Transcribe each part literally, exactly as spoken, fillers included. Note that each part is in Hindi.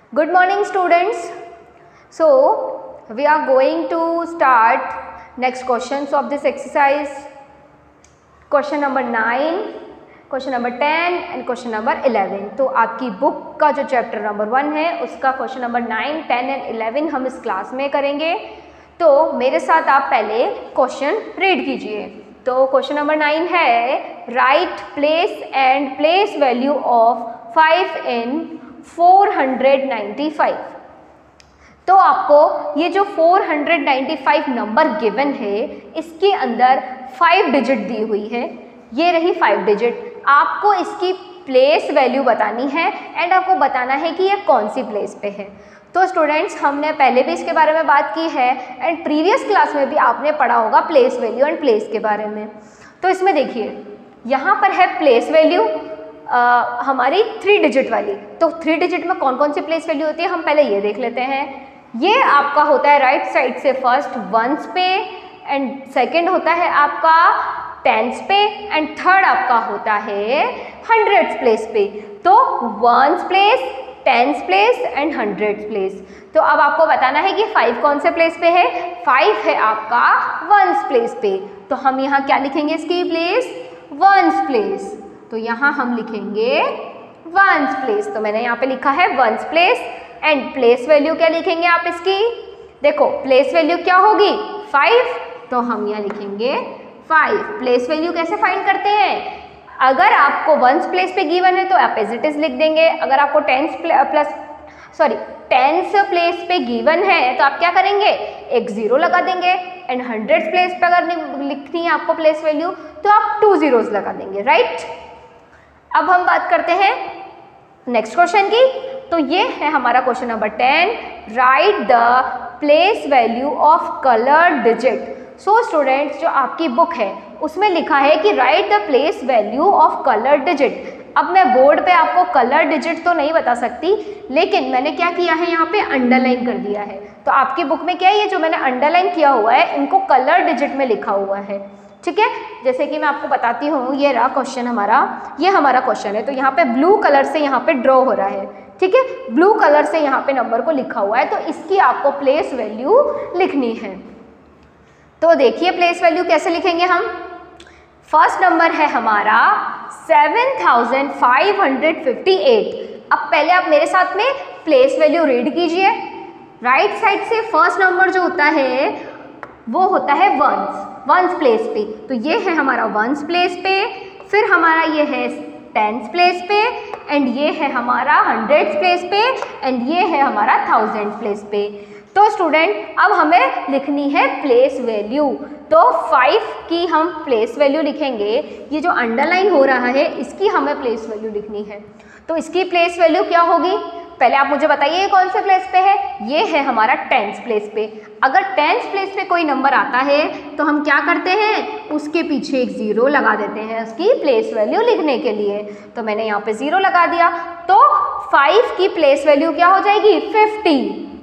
Good morning students. So we are going to start next questions of this exercise. Question number nine, question number ten and question number eleven. तो आपकी बुक का जो चैप्टर नंबर वन है उसका question number nine, ten and eleven हम इस क्लास में करेंगे। तो मेरे साथ आप पहले क्वेश्चन रीड कीजिए। तो क्वेश्चन नंबर नाइन है write place and place value of five in four hundred ninety five. तो आपको ये जो four hundred ninety five number given है इसके अंदर फाइव डिजिट दी हुई है। ये रही फाइव डिजिट। आपको इसकी प्लेस वैल्यू बतानी है एंड आपको बताना है कि ये कौन सी प्लेस पे है। तो स्टूडेंट्स हमने पहले भी इसके बारे में बात की है एंड प्रीवियस क्लास में भी आपने पढ़ा होगा प्लेस वैल्यू एंड प्लेस के बारे में। तो इसमें देखिए यहाँ पर है प्लेस वैल्यू Uh, हमारी थ्री डिजिट वाली। तो थ्री डिजिट में कौन कौन सी प्लेस वैल्यू होती है हम पहले ये देख लेते हैं। ये आपका होता है राइट साइड से फर्स्ट वंस पे एंड सेकंड होता है आपका टेंस पे एंड थर्ड आपका होता है हंड्रेड्स प्लेस पे। तो ones place, tens place and hundreds place. तो अब आपको बताना है कि फाइव कौन से प्लेस पे है। फाइव है आपका वंस प्लेस पे। तो हम यहाँ क्या लिखेंगे इसकी प्लेस, वंस प्लेस। तो यहाँ हम लिखेंगे वंस प्लेस। तो मैंने यहाँ पे लिखा है ones place and place value क्या लिखेंगे आप इसकी। देखो प्लेस वैल्यू क्या होगी फाइव, तो हम यहाँ लिखेंगे फाइव। प्लेस वैल्यू कैसे फाइंड करते हैं, अगर आपको वंस प्लेस पे गिवन है तो आप एज इट इज लिख देंगे। अगर आपको tens plus sorry tens place पे गिवन है तो आप क्या करेंगे, एक जीरो लगा देंगे। एंड हंड्रेड्स प्लेस पे अगर लिखनी है आपको प्लेस वैल्यू तो आप टू जीरोज लगा देंगे, राइट। अब हम बात करते हैं नेक्स्ट क्वेश्चन की। तो ये है हमारा question number ten, write the place value of colour digit. So students जो आपकी बुक है उसमें लिखा है कि write the place value of colour digit. अब मैं बोर्ड पे आपको कलर डिजिट तो नहीं बता सकती, लेकिन मैंने क्या किया है यहाँ पे अंडरलाइन कर दिया है। तो आपकी बुक में क्या है, ये जो मैंने अंडरलाइन किया हुआ है इनको कलर डिजिट में लिखा हुआ है, ठीक है। जैसे कि मैं आपको बताती हूँ, ये रहा क्वेश्चन हमारा, ये हमारा क्वेश्चन है। तो यहाँ पे ब्लू कलर से यहाँ पे ड्रॉ हो रहा है, ठीक है। ब्लू कलर से यहाँ पे नंबर को लिखा हुआ है, तो इसकी आपको प्लेस वैल्यू लिखनी है। तो देखिए प्लेस वैल्यू कैसे लिखेंगे हम। फर्स्ट नंबर है हमारा seven thousand five hundred fifty eight. अब पहले आप मेरे साथ में प्लेस वैल्यू रीड कीजिए। राइट साइड से फर्स्ट नंबर जो होता है वो होता है वंस, वंस प्लेस पे। तो ये है हमारा वंस प्लेस पे, फिर हमारा ये है टेंस प्लेस पे एंड ये है हमारा हंड्रेड्स प्लेस पे एंड ये है हमारा थाउजेंड प्लेस पे। तो स्टूडेंट अब हमें लिखनी है प्लेस वैल्यू। तो फाइव की हम प्लेस वैल्यू लिखेंगे। ये जो अंडरलाइन हो रहा है इसकी हमें प्लेस वैल्यू लिखनी है। तो इसकी प्लेस वैल्यू क्या होगी, पहले आप मुझे बताइए ये कौन से प्लेस पे है। ये है हमारा टेंस प्लेस पे। अगर टेंस प्लेस पे कोई नंबर आता है तो हम क्या करते हैं, उसके पीछे एक ज़ीरो लगा देते हैं उसकी प्लेस वैल्यू लिखने के लिए। तो मैंने यहाँ पे ज़ीरो लगा दिया। तो फाइव की प्लेस वैल्यू क्या हो जाएगी, फिफ्टी।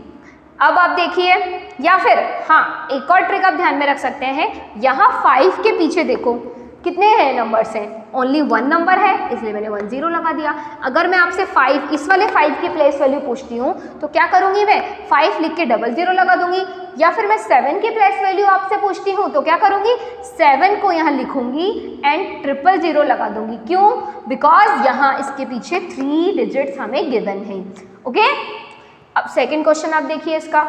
अब आप देखिए, या फिर हाँ एक और ट्रिक आप ध्यान में रख सकते हैं। यहाँ फाइव के पीछे देखो कितने हैं नंबर्स हैं, ओनली वन नंबर है, इसलिए मैंने वन जीरो लगा दिया। अगर मैं आपसे फाइव इस वाले फाइव की प्लेस वैल्यू पूछती हूँ तो क्या करूँगी, मैं फाइव लिख के डबल जीरो लगा दूंगी। या फिर मैं सेवन की प्लेस वैल्यू आपसे पूछती हूँ तो क्या करूँगी, सेवन को यहाँ लिखूंगी एंड ट्रिपल जीरो लगा दूंगी। क्यों, बिकॉज यहाँ इसके पीछे थ्री डिजिट्स हमें गिवन है, ओके। अब सेकेंड क्वेश्चन आप देखिए इसका,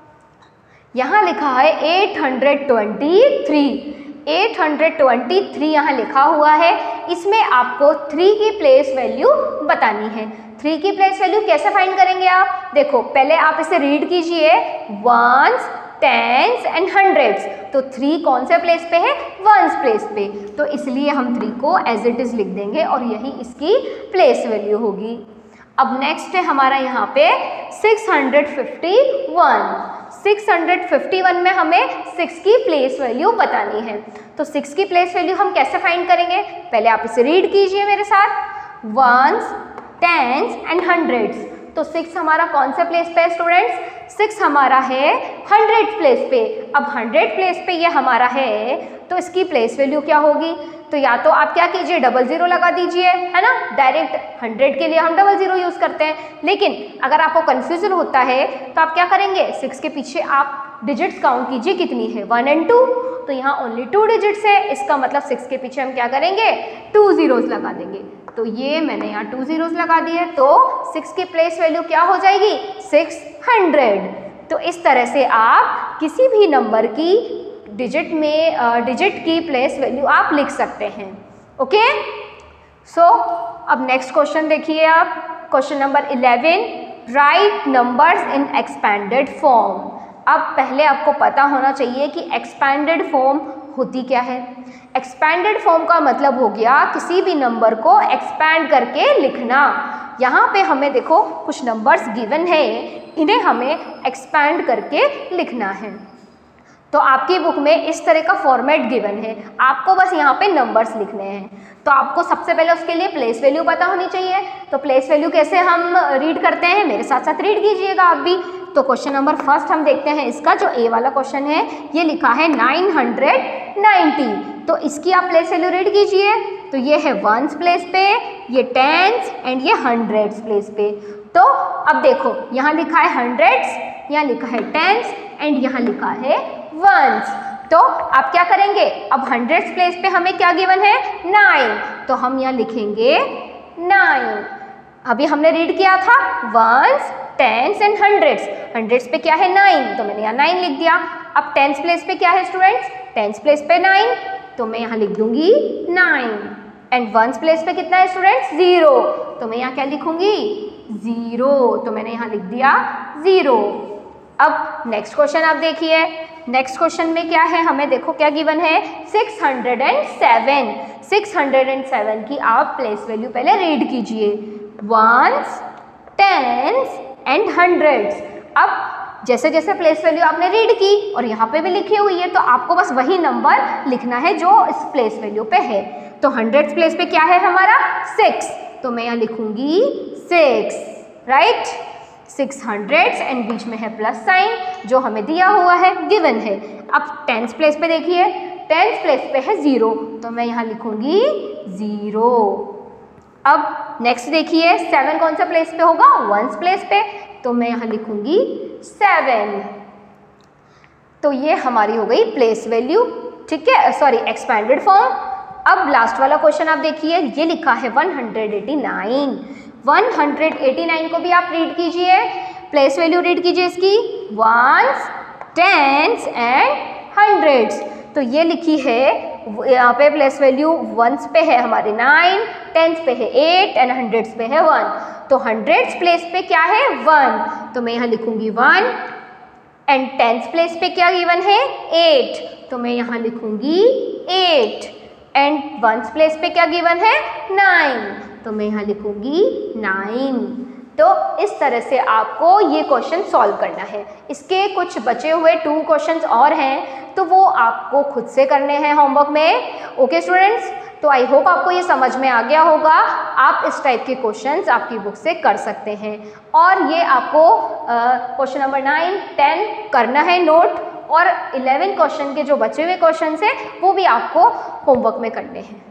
यहाँ लिखा है eight hundred twenty three. Eight hundred twenty three यहाँ लिखा हुआ है। इसमें आपको थ्री की प्लेस वैल्यू बतानी है। थ्री की प्लेस वैल्यू कैसे फाइंड करेंगे आप, देखो पहले आप इसे रीड कीजिए, वंस, टेंस एंड हंड्रेड्स। तो थ्री कौन से प्लेस पे है, वंस प्लेस पे। तो इसलिए हम थ्री को एज इट इज लिख देंगे और यही इसकी प्लेस वैल्यू होगी। अब नेक्स्ट है हमारा यहाँ पे six hundred fifty one. Six hundred fifty one में हमें सिक्स की प्लेस वैल्यू बतानी है। तो सिक्स की प्लेस वैल्यू हम कैसे फाइंड करेंगे, पहले आप इसे रीड कीजिए मेरे साथ, वंस, टेंस एंड हंड्रेड्स। तो सिक्स हमारा कौन से प्लेस पे है स्टूडेंट्स, सिक्स हमारा है हंड्रेड प्लेस पे। अब हंड्रेड प्लेस पे ये हमारा है तो इसकी प्लेस वैल्यू क्या होगी, तो या तो आप क्या कीजिए, डबल ज़ीरो लगा दीजिए, है ना, डायरेक्ट हंड्रेड के लिए हम डबल ज़ीरो यूज़ करते हैं। लेकिन अगर आपको कन्फ्यूज़न होता है तो आप क्या करेंगे, सिक्स के पीछे आप डिजिट्स काउंट कीजिए कितनी है, वन एंड टू, तो यहाँ ओनली टू डिजिट्स है, इसका मतलब सिक्स के पीछे हम क्या करेंगे, टू ज़ीरोज़ लगा देंगे। तो ये मैंने यहाँ टू ज़ीरोज़ लगा दिए, तो सिक्स की प्लेस वैल्यू क्या हो जाएगी, सिक्स हंड्रेड। तो इस तरह से आप किसी भी नंबर की डिजिट में डिजिट की प्लेस वैल्यू आप लिख सकते हैं। ओके, सो अब नेक्स्ट क्वेश्चन देखिए आप, question number eleven, write numbers in expanded form. अब पहले आपको पता होना चाहिए कि एक्सपैंडेड फॉर्म होती क्या है। एक्सपैंडेड फॉर्म का मतलब हो गया किसी भी नंबर को एक्सपैंड करके लिखना। यहाँ पे हमें देखो कुछ नंबर्स गिवन है, इन्हें हमें एक्सपैंड करके लिखना है। तो आपकी बुक में इस तरह का फॉर्मेट गिवन है, आपको बस यहाँ पे नंबर्स लिखने हैं। तो आपको सबसे पहले उसके लिए प्लेस वैल्यू पता होनी चाहिए। तो प्लेस वैल्यू कैसे हम रीड करते हैं, मेरे साथ साथ रीड कीजिएगा आप भी। तो क्वेश्चन नंबर फर्स्ट हम देखते हैं, इसका जो ए वाला क्वेश्चन है ये लिखा है नाइन हंड्रेड नाइंटी। तो इसकी आप प्लेस वैल्यू रीड कीजिए। तो ये है वंस प्लेस पे, ये टेंस एंड ये हंड्रेड्स प्लेस पे। तो अब देखो यहाँ लिखा है हंड्रेड्स, यहाँ लिखा है टेंस एंड यहाँ लिखा है वंस। तो आप क्या करेंगे, अब हंड्रेड्स प्लेस पे हमें क्या गिवन है, नाइन, तो हम यहाँ लिखेंगे नाइन। अभी हमने रीड किया था ones, tens and hundreds, hundreds पे क्या है नाइन, तो मैंने यहाँ नाइन लिख दिया। अब टेंस प्लेस पे क्या है स्टूडेंट्स, टेंस प्लेस पे नाइन, तो मैं यहाँ लिख दूंगी नाइन। एंड वंस प्लेस पे कितना है स्टूडेंट्स, जीरो, तो मैं यहाँ क्या लिखूंगी, जीरो, तो मैंने यहाँ लिख दिया जीरो। अब नेक्स्ट क्वेश्चन आप देखिए, नेक्स्ट क्वेश्चन में क्या है, हमें देखो क्या गिवन है, six hundred seven. Six hundred seven की आप प्लेस वैल्यू पहले रीड कीजिए, वंस, टेंस एंड हंड्रेड्स। अब जैसे जैसे प्लेस वैल्यू आपने रीड की और यहाँ पे भी लिखी हुई है, तो आपको बस वही नंबर लिखना है जो इस प्लेस वैल्यू पे है। तो हंड्रेड्स प्लेस पे क्या है हमारा, सिक्स, तो मैं यहाँ लिखूंगी six, right, six hundreds and बीच में है प्लस साइन जो हमें दिया हुआ है, गिवन है। अब टेंस प्लेस पे देखिए, टेंस प्लेस पे है जीरो, तो मैं यहाँ लिखूंगी जीरो। अब नेक्स्ट देखिए, सेवन कौन सा प्लेस पे होगा, वंस प्लेस पे, तो मैं यहाँ लिखूंगी सेवन। तो ये हमारी हो गई प्लेस वैल्यू, ठीक है, सॉरी एक्सपैंडेड फॉर्म। अब लास्ट वाला क्वेश्चन आप देखिए, ये लिखा है one hundred eighty nine. One hundred eighty nine को भी आप रीड कीजिए, प्लेस वैल्यू रीड कीजिए इसकी, वंस, टेंस एंड हंड्रेड्स। तो ये लिखी है, यहाँ पे प्लेस वैल्यू वंस पे है हमारे नाइन, टेंस पे है एट एंड हंड्रेड्स पे है वन। तो हंड्रेड्स प्लेस पे क्या है, वन, तो मैं यहाँ लिखूंगी वन। एंड टेंस प्लेस पे क्या गिवन है, एट, तो मैं यहाँ लिखूंगी एट। एंड वंस प्लेस पे क्या गिवन है, नाइन, तो मैं यहाँ लिखूंगी नाइन। तो इस तरह से आपको ये क्वेश्चन सॉल्व करना है। इसके कुछ बचे हुए टू क्वेश्चंस और हैं, तो वो आपको खुद से करने हैं होमवर्क में। ओके स्टूडेंट्स, तो आई होप आपको ये समझ में आ गया होगा। आप इस टाइप के क्वेश्चंस आपकी बुक से कर सकते हैं, और ये आपको क्वेश्चन नंबर नाइन, टेन करना है नोट, और इलेवन क्वेश्चन के जो बचे हुए क्वेश्चंस हैं वो भी आपको होमवर्क में करने हैं।